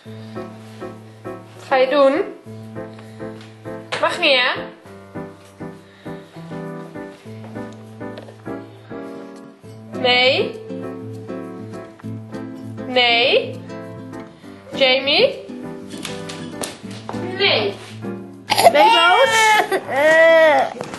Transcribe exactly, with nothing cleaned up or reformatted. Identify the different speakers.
Speaker 1: Wat ga je doen? Mag niet, hè? Nee. Nee. Jamie? Nee.
Speaker 2: Ben je boos?